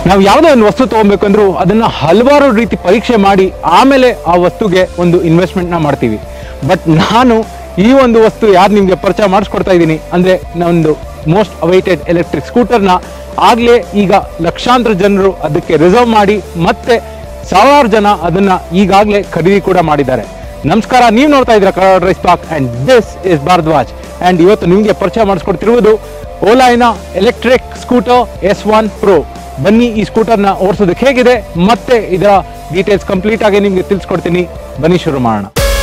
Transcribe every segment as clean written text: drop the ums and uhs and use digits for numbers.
ನಾವು ಯಾವುದೋ ಒಂದು ವಸ್ತು ತಗೊಬೇಕಂದ್ರೂ ಅದನ್ನ ಹಲವಾರು ರೀತಿ ಪರೀಕ್ಷೆ ಮಾಡಿ ಆಮೇಲೆ ಆ ವಸ್ತುಗೆ ಒಂದು ಇನ್ವೆಸ್ಟ್ಮೆಂಟ್ನ ಮಾಡ್ತೀವಿ. ಬಟ್ ನಾನು ಈ ಒಂದು ವಸ್ತು ಯಾರು ನಿಮಗೆ ಪರಿಚಯ ಮಾಡಿಸ್ಕೊಡ್ತಾ ಇದ್ದೀನಿ ಅಂದರೆ ಒಂದು ಮೋಸ್ಟ್ ಅವೈಟೆಡ್ ಎಲೆಕ್ಟ್ರಿಕ್ ಸ್ಕೂಟರ್ನ ಆಗಲೇ ಈಗ ಲಕ್ಷಾಂತರ ಜನರು ಅದಕ್ಕೆ ರಿಸರ್ವ್ ಮಾಡಿ ಮತ್ತೆ ಸಾವಿರಾರು ಜನ ಅದನ್ನ ಈಗಾಗಲೇ ಖರೀದಿ ಕೂಡ ಮಾಡಿದ್ದಾರೆ. ನಮಸ್ಕಾರ, ನೀವು ನೋಡ್ತಾ ಇದ್ದೀರಾ ಕನ್ನಡ ರೈಸ್ ಟಾಕ್ and this is Bharadwaj. And ಇವತ್ತು ನಿಮಗೆ ಪರಿಚಯ ಮಾಡಿಸ್ಕೊಡ್ತಿರುವುದು ಓಲಾಯಿನ ಎಲೆಕ್ಟ್ರಿಕ್ ಸ್ಕೂಟರ್ S1 Pro. ಬನ್ನಿ ಈ ಸ್ಕೂಟರ್ನ ಓಡಿಸೋದಕ್ಕೆ ಹೇಗಿದೆ ಮತ್ತೆ ಇದರ ಡೀಟೇಲ್ಸ್ ಕಂಪ್ಲೀಟ್ ಆಗಿ ನಿಮಗೆ ತಿಳಿಸ್ಕೊಡ್ತೀನಿ. ಬನ್ನಿ ಶುರು ಮಾಡೋಣ.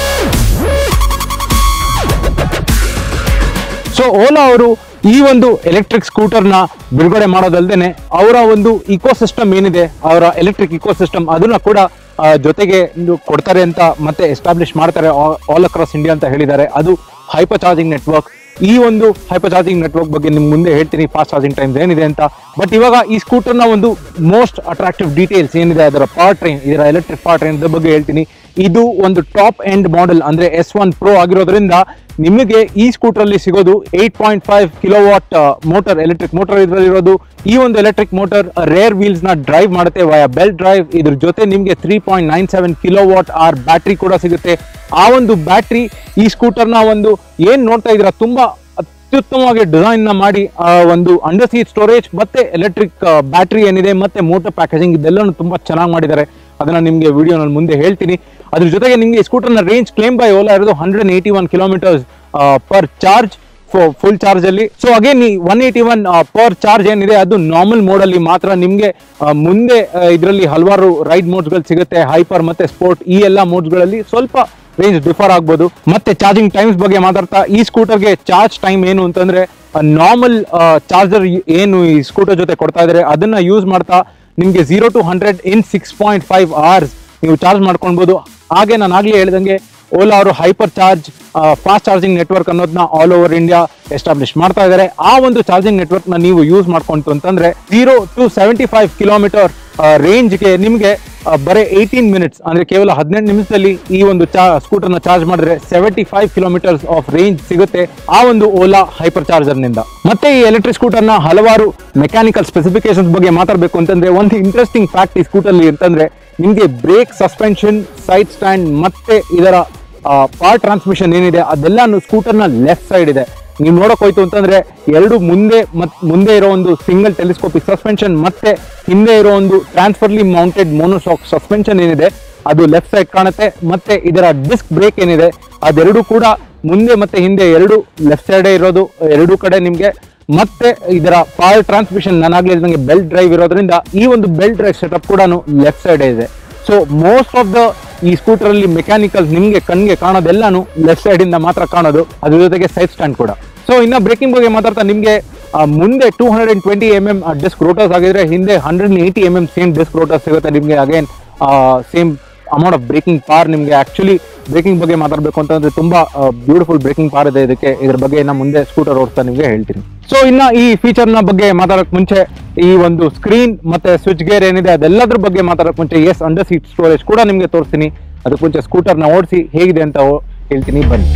ಸೊ ಓಲಾ ಅವರು ಈ ಒಂದು ಎಲೆಕ್ಟ್ರಿಕ್ ಸ್ಕೂಟರ್ನ ಬಿಡುಗಡೆ ಮಾಡೋದಲ್ದೇನೆ ಅವರ ಒಂದು ಇಕೋಸಿಸ್ಟಮ್ ಏನಿದೆ, ಅವರ ಎಲೆಕ್ಟ್ರಿಕ್ ಇಕೋಸಿಸ್ಟಮ್ ಅದನ್ನ ಕೂಡ ಜೊತೆಗೆ ಕೊಡ್ತಾರೆ ಅಂತ ಮತ್ತೆ ಎಸ್ಟಾಬ್ಲಿಷ್ ಮಾಡ್ತಾರೆ ಆಲ್ ಅಕ್ರಾಸ್ ಇಂಡಿಯಾ ಅಂತ ಹೇಳಿದ್ದಾರೆ. ಅದು ಹೈಪರ್ ಚಾರ್ಜಿಂಗ್ ನೆಟ್ವರ್ಕ್. ಈ ಒಂದು ಹೈಪರ್ ಚಾರ್ಜಿಂಗ್ ನೆಟ್ವರ್ಕ್ ಬಗ್ಗೆ ನಿಮ್ಗೆ ಮುಂದೆ ಹೇಳ್ತೀನಿ, ಫಾಸ್ಟ್ ಚಾರ್ಜಿಂಗ್ ಟೈಮ್ಸ್ ಏನಿದೆ ಅಂತ. ಬಟ್ ಇವಾಗ ಈ ಸ್ಕೂಟರ್ನ ಒಂದು ಮೋಸ್ಟ್ ಅಟ್ರಾಕ್ಟಿವ್ ಡೀಟೇಲ್ಸ್ ಏನಿದೆ, ಅದರ ಪವರ್ ಟ್ರೈನ್, ಇದರ ಎಲೆಕ್ಟ್ರಿಕ್ ಪವರ್ ಟ್ರೈನ್ ಬಗ್ಗೆ ಹೇಳ್ತೀನಿ. ಇದು ಒಂದು ಟಾಪ್ ಎಂಡ್ ಮಾಡೆಲ್ ಅಂದ್ರೆ S1 Pro ಆಗಿರೋದ್ರಿಂದ ನಿಮಗೆ ಈ ಸ್ಕೂಟರ್ ಅಲ್ಲಿ ಸಿಗೋದು 8.5 ಕಿಲೋವಾಟ್ ಮೋಟರ್, ಎಲೆಕ್ಟ್ರಿಕ್ ಮೋಟರ್ ಇದರಲ್ಲಿರೋದು. ಈ ಒಂದು ಎಲೆಕ್ಟ್ರಿಕ್ ಮೋಟರ್ ರೇರ್ ವೀಲ್ಸ್ ನ ಡ್ರೈವ್ ಮಾಡುತ್ತೆ ವಯಾ ಬೆಲ್ಟ್ ಡ್ರೈವ್. ಇದ್ರ ಜೊತೆ ನಿಮಗೆ 3.97 ಕಿಲೋವಾಟ್ ಅವರ್ ಬ್ಯಾಟ್ರಿ ಕೂಡ ಸಿಗುತ್ತೆ. ಆ ಒಂದು ಬ್ಯಾಟ್ರಿ ಈ ಸ್ಕೂಟರ್ನ ಒಂದು ಏನ್ ನೋಡ್ತಾ ಇದ್ದೀರಾ ತುಂಬಾ ಅತ್ಯುತ್ತಮವಾಗಿ ಡಿಸೈನ್ ನ ಮಾಡಿ ಒಂದು ಅಂಡರ್ ಸೀಟ್ ಸ್ಟೋರೇಜ್ ಮತ್ತೆ ಎಲೆಕ್ಟ್ರಿಕ್ ಬ್ಯಾಟ್ರಿ ಏನಿದೆ ಮತ್ತೆ ಮೋಟರ್ ಪ್ಯಾಕೇಜಿಂಗ್ ಇದೆಲ್ಲನೂ ತುಂಬಾ ಚೆನ್ನಾಗಿ ಮಾಡಿದ್ದಾರೆ. ಅದನ್ನ ನಿಮಗೆ ವಿಡಿಯೋನಲ್ಲಿ ಮುಂದೆ ಹೇಳ್ತೀನಿ. ಅದ್ರ ಜೊತೆಗೆ ನಿಮಗೆ ಈ ಸ್ಕೂಟರ್ನ ರೇಂಜ್ ಕ್ಲೇಮ್ ಬೈ ಓಲಾ ಇರೋದು 181 kilometres per charge full charge ಅಲ್ಲಿ. ಸೊ ಅಗೇನ್ ಈ 181 ಪರ್ ಚಾರ್ಜ್ ಏನಿದೆ ಅದು ನಾರ್ಮಲ್ ಮೋಡ್ ಅಲ್ಲಿ ಮಾತ್ರ. ನಿಮ್ಗೆ ಮುಂದೆ ಇದರಲ್ಲಿ ಹಲವಾರು ರೈಡ್ ಮೋಡ್ಸ್ ಗಳು ಸಿಗುತ್ತೆ, ಹೈಪರ್ ಮತ್ತೆ ಸ್ಪೋರ್ಟ್. ಈ ಎಲ್ಲ ಮೋಡ್ಸ್ ಗಳಲ್ಲಿ ಸ್ವಲ್ಪ ರೇಂಜ್ ಡಿಫರ್ ಆಗ್ಬೋದು. ಮತ್ತೆ ಚಾರ್ಜಿಂಗ್ ಟೈಮ್ಸ್ ಬಗ್ಗೆ ಮಾತಾಡ್ತಾ, ಈ ಸ್ಕೂಟರ್ಗೆ ಚಾರ್ಜ್ ಟೈಮ್ ಏನು ಅಂತಂದ್ರೆ ನಾರ್ಮಲ್ ಚಾರ್ಜರ್ ಏನು ಈ ಸ್ಕೂಟರ್ ಜೊತೆ ಕೊಡ್ತಾ ಇದ್ದಾರೆ ಅದನ್ನ ಯೂಸ್ ಮಾಡ್ತಾ ನಿಮ್ಗೆ 0 to 100 in 6.5 hours ನೀವು ಚಾರ್ಜ್ ಮಾಡ್ಕೊಳ್ಬಹುದು. ಹಾಗೆ ನಾನು ಆಗ್ಲೇ ಹೇಳಿದಂಗೆ ಓಲಾ ಅವರು hyper charge fast charging network ಅನ್ನೋದನ್ನ ಆಲ್ ಓವರ್ ಇಂಡಿಯಾ ಎಸ್ಟಾಬ್ಲಿಷ್ ಮಾಡ್ತಾ ಇದ್ದಾರೆ. ಆ ಒಂದು ಚಾರ್ಜಿಂಗ್ ನೆಟ್ವರ್ಕ್ ನ ನೀವು ಯೂಸ್ ಮಾಡ್ಕೊಂತು ಅಂತಂದ್ರೆ 0 to 75 ಕಿಲೋಮೀಟರ್ ರೇಂಜ್ಗೆ ನಿಮಗೆ ಬರೀ 18 ಮಿನಿಟ್ಸ್ ಅಂದ್ರೆ ಕೇವಲ 18 ನಿಮಿಷದಲ್ಲಿ ಈ ಒಂದು ಸ್ಕೂಟರ್ನ ಚಾರ್ಜ್ ಮಾಡಿದ್ರೆ 75 ಕಿಲೋಮೀಟರ್ಸ್ ಆಫ್ ರೇಂಜ್ ಸಿಗುತ್ತೆ ಆ ಒಂದು ಓಲಾ ಹೈಪರ್ ಚಾರ್ಜರ್ ನಿಂದ. ಮತ್ತೆ ಈ ಎಲೆಕ್ಟ್ರಿಕ್ ಸ್ಕೂಟರ್ನ ಹಲವಾರು ಮೆಕ್ಯಾನಿಕಲ್ ಸ್ಪೆಸಿಫಿಕೇಶನ್ಸ್ ಬಗ್ಗೆ ಮಾತಾಡಬೇಕು ಅಂತಂದ್ರೆ ಒಂದು ಇಂಟ್ರೆಸ್ಟಿಂಗ್ ಫ್ಯಾಕ್ಟ್ ಈ ಸ್ಕೂಟರ್ ಅಲ್ಲಿ ಅಂತಂದ್ರೆ ನಿಮ್ಗೆ ಬ್ರೇಕ್, ಸಸ್ಪೆನ್ಷನ್, ಸೈಡ್ ಸ್ಟ್ಯಾಂಡ್ ಮತ್ತೆ ಇದರ ಪವರ್ ಟ್ರಾನ್ಸ್ಮಿಷನ್ ಏನಿದೆ ಅದೆಲ್ಲಾನು ಸ್ಕೂಟರ್ನ ಲೆಫ್ಟ್ ಸೈಡ್ ಇದೆ. ನೀವು ನೋಡಕ್ ಹೋಯ್ತು ಅಂತಂದ್ರೆ ಎರಡು ಮುಂದೆ ಇರೋ ಒಂದು ಸಿಂಗಲ್ ಟೆಲಿಸ್ಕೋಪಿಕ್ ಸಸ್ಪೆನ್ಷನ್ ಮತ್ತೆ ಹಿಂದೆ ಇರೋ ಒಂದು ಟ್ರಾನ್ಸ್ಫರ್ಲಿ ಮೌಂಟೆಡ್ ಮೋನೋಶಾಕ್ ಸಸ್ಪೆನ್ಷನ್ ಏನಿದೆ ಅದು ಲೆಫ್ಟ್ ಸೈಡ್ ಕಾಣುತ್ತೆ. ಮತ್ತೆ ಇದರ ಡಿಸ್ಕ್ ಬ್ರೇಕ್ ಏನಿದೆ ಅದೆರಡು ಕೂಡ ಮುಂದೆ ಮತ್ತೆ ಹಿಂದೆ ಎರಡು ಲೆಫ್ಟ್ ಸೈಡ್ ಇರೋದು ಎರಡೂ ಕಡೆ ನಿಮ್ಗೆ. ಮತ್ತೆ ಇದರ ಪವರ್ ಟ್ರಾನ್ಸ್ಮಿಷನ್ ನಾನಾಗ್ಲೇ ಹೇಳಿದಂಗೆ ಬೆಲ್ಟ್ ಡ್ರೈವ್ ಇರೋದ್ರಿಂದ ಈ ಒಂದು ಬೆಲ್ಟ್ ಡ್ರೈವ್ ಸೆಟಪ್ ಕೂಡ ಲೆಫ್ಟ್ ಸೈಡ್ ಇದೆ. ಸೊ ಮೋಸ್ಟ್ ಆಫ್ ದ ಈ ಸ್ಕೂಟರ್ ಅಲ್ಲಿ ಮೆಕ್ಯಾನಿಕಲ್ ನಿಮ್ಗೆ ಕಣ್ಗೆ ಕಾಣೋದೆಲ್ಲಾನು ಲೆಫ್ಟ್ ಸೈಡ್ ಇಂದ ಮಾತ್ರ ಕಾಣೋದು, ಅದ್ರ ಜೊತೆಗೆ ಸೈಡ್ ಸ್ಟ್ಯಾಂಡ್ ಕೂಡ. ಸೊ ಇನ್ನ ಬ್ರೇಕಿಂಗ್ ಬಗ್ಗೆ ಮಾತಾಡ್ತಾ ನಿಮ್ಗೆ ಮುಂದೆ 220 mm ಡಿಸ್ಕ್ ರೋಟರ್ಸ್ ಆಗಿದ್ರೆ ಹಿಂದೆ 180 mm ಸೇಮ್ ಡಿಸ್ಕ್ ರೋಟರ್ಸ್ ಸಿಗುತ್ತೆ ನಿಮ್ಗೆ. Again same amount of braking power ನಿಮ್ಗೆ. ಆಕ್ಚುಲಿ ಬ್ರೇಕಿಂಗ್ ಬಗ್ಗೆ ಮಾತಾಡಬೇಕು ಅಂತಂದ್ರೆ ತುಂಬಾ ಬ್ಯೂಟಿಫುಲ್ ಬ್ರೇಕಿಂಗ್ ಪವರ್ ಇದೆ ಇದಕ್ಕೆ. ಇದ್ರ ಬಗ್ಗೆ ಇನ್ನ ಮುಂದೆ ಸ್ಕೂಟರ್ ಓಡಿಸ್ತಾ ನಿಮ್ಗೆ ಹೇಳ್ತೀನಿ. ಸೊ ಇನ್ನ ಈ ಫೀಚರ್ ನ ಬಗ್ಗೆ ಮಾತಾಡಕ್ ಮುಂಚೆ ಈ ಒಂದು ಸ್ಕ್ರೀನ್ ಮತ್ತೆ ಸ್ವಿಚ್ ಗೇರ್ ಏನಿದೆ ಅದೆಲ್ಲದ್ರ ಬಗ್ಗೆ ಮಾತಾಡಕ್ ಮುಂಚೆ ಅಂಡರ್ ಸೀಟ್ ಸ್ಟೋರೇಜ್ ಕೂಡ ನಿಮ್ಗೆ ತೋರಿಸ್ತೀನಿ. ಅದಕ್ಕೆ ಮುಂಚೆ ಸ್ಕೂಟರ್ನ ಓಡಿಸಿ ಹೇಗಿದೆ ಅಂತ ಹೇಳ್ತೀನಿ, ಬನ್ನಿ.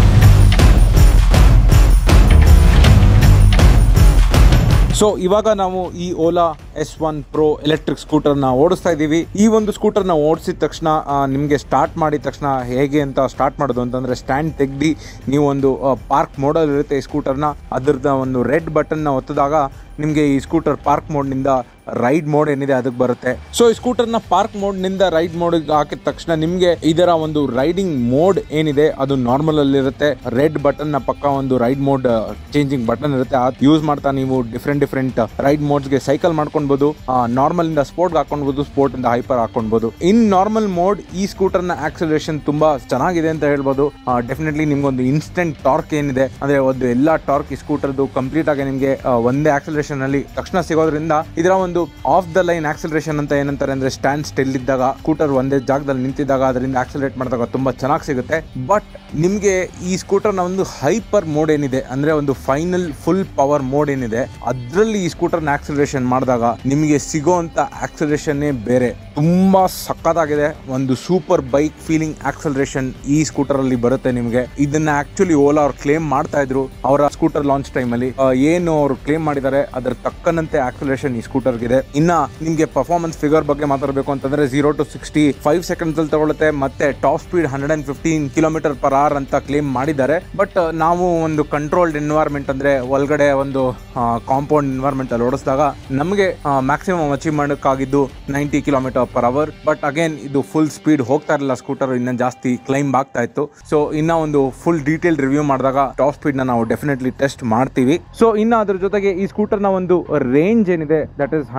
ಸೊ ಇವಾಗ ನಾವು ಈ ಓಲಾ S1 Pro ಎಲೆಕ್ಟ್ರಿಕ್ ಸ್ಕೂಟರ್ನ ಓಡಿಸ್ತಾ ಇದ್ದೀವಿ. ಈ ಒಂದು ಸ್ಕೂಟರ್ನ ಓಡಿಸಿದ ತಕ್ಷಣ ನಿಮಗೆ ಸ್ಟಾರ್ಟ್ ಮಾಡಿದ ತಕ್ಷಣ ಹೇಗೆ ಅಂತ ಸ್ಟಾರ್ಟ್ ಮಾಡೋದು ಅಂತಂದರೆ ಸ್ಟ್ಯಾಂಡ್ ತೆಗ್ದು ನೀವು ಒಂದು ಪಾರ್ಕ್ ಮೋಡಲ್ಲಿ ಇರುತ್ತೆ ಈ ಸ್ಕೂಟರ್ನ. ಅದರದ ಒಂದು ರೆಡ್ ಬಟನ್ನ ಒತ್ತಿದಾಗ ನಿಮಗೆ ಈ ಸ್ಕೂಟರ್ ಪಾರ್ಕ್ ಮೋಡ್ನಿಂದ ರೈಡ್ ಮೋಡ್ ಏನಿದೆ ಅದಕ್ಕೆ ಬರುತ್ತೆ. ಸೊ ಈ ಸ್ಕೂಟರ್ನ ಪಾರ್ಕ್ ಮೋಡ್ನಿಂದ ರೈಡ್ ಮೋಡ್ಗೆ ಹಾಕಿದ ತಕ್ಷಣ ನಿಮಗೆ ಇದರ ಒಂದು ರೈಡಿಂಗ್ ಮೋಡ್ ಏನಿದೆ ಅದು ನಾರ್ಮಲ್ ಅಲ್ಲಿ ಇರುತ್ತೆ. ರೆಡ್ ಬಟನ್ ನ ಪಕ್ಕ ಒಂದು ರೈಡ್ ಮೋಡ್ ಚೇಂಜಿಂಗ್ ಬಟನ್ ಇರುತ್ತೆ. ಅದು ಯೂಸ್ ಮಾಡ್ತಾ ನೀವು ಡಿಫ್ರೆಂಟ್ ರೈಡ್ ಮೋಡ್ಸ್ಗೆ ಸೈಕಲ್ ಮಾಡ್ಕೊಳ್ಬಹುದು. ನಾರ್ಮಲ್ ಇಂದ ಸ್ಪೋರ್ಟ್ ಹಾಕೊಂಡ್ಬೋದು, ಸ್ಪೋರ್ಟ್ ಇಂದ ಹೈಪರ್ ಹಾಕೊಂಡ್ಬೋದು. ಇನ್ ನಾರ್ಮಲ್ ಮೋಡ್ ಈ ಸ್ಕೂಟರ್ನ ಆಕ್ಸಲರೇಷನ್ ತುಂಬಾ ಚೆನ್ನಾಗಿದೆ ಅಂತ ಹೇಳ್ಬೋದು. ಡೆಫಿನೆಟ್ಲಿ ನಿಮ್ಗೊಂದು ಇನ್ಸ್ಟೆಂಟ್ ಟಾರ್ಕ್ ಏನಿದೆ ಅಂದ್ರೆ ಒಂದು ಎಲ್ಲಾ ಟಾರ್ಕ್ ಈ ಸ್ಕೂಟರ್ದು ಕಂಪ್ಲೀಟ್ ಆಗಿ ನಿಮ್ಗೆ ಒಂದೇ ಆಕ್ಸಲರೇಷನ್ ಅಲ್ಲಿ ತಕ್ಷಣ ಸಿಗೋದ್ರಿಂದ ಇದರ ಒಂದು ಆಫ್ ದ ಲೈನ್ ಆಕ್ಸಲರೇಷನ್ ಅಂತ ಏನಂತಾರೆ ಅಂದ್ರೆ ಸ್ಟ್ಯಾಂಡ್ ಸ್ಟಿಲ್ ಇದ್ದಾಗ ಸ್ಕೂಟರ್ ಒಂದೇ ಜಾಗದಲ್ಲಿ ನಿಂತಿದ್ದಾಗ ಅದರಿಂದ ಆಕ್ಸಲರೇಟ್ ಮಾಡಿದಾಗ ತುಂಬಾ ಚೆನ್ನಾಗಿ ಸಿಗುತ್ತೆ. ಬಟ್ ನಿಮ್ಗೆ ಈ ಸ್ಕೂಟರ್ ನ ಒಂದು ಹೈಪರ್ ಮೋಡ್ ಏನಿದೆ ಅಂದ್ರೆ ಒಂದು ಫೈನಲ್ ಫುಲ್ ಪವರ್ ಮೋಡ್ ಏನಿದೆ ಅದ್ರಲ್ಲಿ ಈ ಸ್ಕೂಟರ್ ನ ಆಕ್ಸಲರೇಷನ್ ಮಾಡಿದಾಗ ನಿಮಗೆ ಸಿಗೋಂತ ಆಕ್ಸಲರೇಷನ್ ಬೇರೆ, ತುಂಬಾ ಸಕ್ಕತ್ತಾಗಿದೆ. ಒಂದು ಸೂಪರ್ ಬೈಕ್ ಫೀಲಿಂಗ್ ಆಕ್ಸಲರೇಷನ್ ಈ ಸ್ಕೂಟರ್ ಅಲ್ಲಿ ಬರುತ್ತೆ ನಿಮ್ಗೆ. ಇದನ್ನ ಆಕ್ಚುಲಿ ಓಲಾ ಅವ್ರು ಕ್ಲೇಮ್ ಮಾಡ್ತಾ ಇದ್ರು ಅವರ ಸ್ಕೂಟರ್ ಲಾಂಚ್ ಟೈಮ್ ಅಲ್ಲಿ. ಏನು ಅವರು ಕ್ಲೇಮ್ ಮಾಡಿದ್ದಾರೆ ಅದರ ತಕ್ಕನಂತೆ ಆಕ್ಸಲರೇಷನ್ ಈ ಸ್ಕೂಟರ್ ಆಗಿದೆ. ಇನ್ನ ನಿಮ್ಗೆ ಪರ್ಫಾರ್ಮೆನ್ಸ್ ಫಿಗರ್ ಬಗ್ಗೆ ಮಾತಾಡಬೇಕು ಅಂತಂದ್ರೆ 0 to 60 5 ಸೆಕೆಂಡ್ಸ್ ಅಲ್ಲಿ ತಗೊಳುತ್ತೆ. ಮತ್ತೆ ಟಾಪ್ ಸ್ಪೀಡ್ 115 km/h ಅಂತ ಕ್ಲೇಮ್ ಮಾಡಿದ್ದಾರೆ. ಬಟ್ ನಾವು ಒಂದು ಕಂಟ್ರೋಲ್ಡ್ ಎನ್ವೈರ್ಮೆಂಟ್ ಅಂದ್ರೆ ಒಳಗಡೆ ಒಂದು ಕಾಂಪೌಂಡ್ ಎನ್ವೈರ್ಮೆಂಟ್ ಅಲ್ಲಿ ಓಡಿಸಿದಾಗ ನಮಗೆ ಮ್ಯಾಕ್ಸಿಮಮ್ ಅಚೀವ್ ಮಾಡೋಕ್ಕಾಗಿದ್ದು 90 km/h. ಬಟ್ ಅಗೇನ್ ಇದು ಫುಲ್ ಸ್ಪೀಡ್ ಹೋಗ್ತಾ ಇರಲಿಲ್ಲ ಸ್ಕೂಟರ್, ಇನ್ನ ಜಾಸ್ತಿ ಕ್ಲೈಂಬ್ ಆಗ್ತಾ ಇತ್ತು. ಸೊ ಇನ್ನ ಒಂದು ಫುಲ್ ಡೀಟೇಲ್ ರಿವ್ಯೂ ಮಾಡಿದಾಗ ಟಾಪ್ ಸ್ಪೀಡ್ ನ ನಾವು ಡೆಫಿನೆಟ್ಲಿ ಟೆಸ್ಟ್ ಮಾಡ್ತೀವಿ. ಸೊ ಇನ್ನ ಅದ್ರ ಜೊತೆಗೆ ಈ ಸ್ಕೂಟರ್ ನ ಒಂದು ರೇಂಜ್ ಏನಿದೆ ದಟ್ ಇಸ್